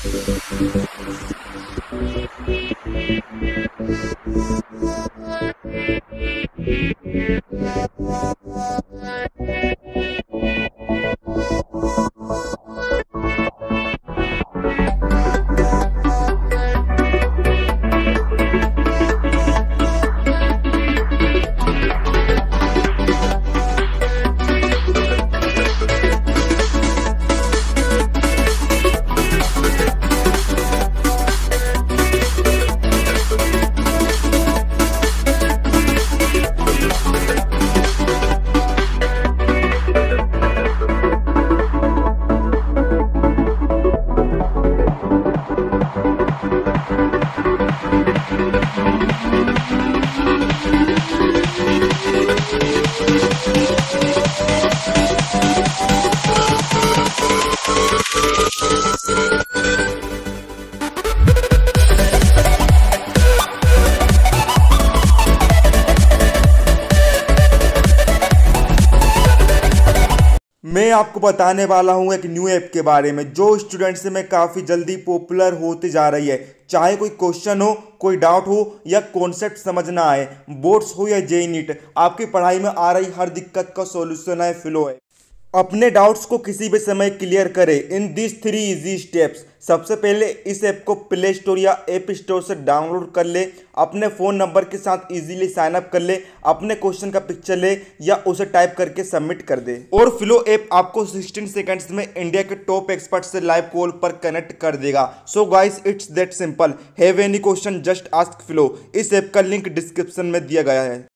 मैं आपको बताने वाला हूं एक न्यू ऐप के बारे में जो स्टूडेंट्स में काफ़ी जल्दी पॉपुलर होती जा रही है। चाहे कोई क्वेश्चन हो, कोई डाउट हो या कॉन्सेप्ट समझ ना आए, बोर्ड्स हो या जेईई नीट, आपकी पढ़ाई में आ रही हर दिक्कत का सॉल्यूशन है फ्लो ऐप। अपने डाउट्स को किसी भी समय क्लियर करें इन दिस 3 इजी स्टेप्स। सबसे पहले इस ऐप को प्ले स्टोर या ऐप स्टोर से डाउनलोड कर ले, अपने फ़ोन नंबर के साथ इजीली साइन अप कर ले, अपने क्वेश्चन का पिक्चर ले या उसे टाइप करके सबमिट कर दे और फ्लो ऐप आपको 16 सेकंड्स में इंडिया के टॉप एक्सपर्ट से लाइव कॉल पर कनेक्ट कर देगा। So guys, it's that simple. Have any question just ask Flow. इस ऐप का लिंक डिस्क्रिप्शन में दिया गया है।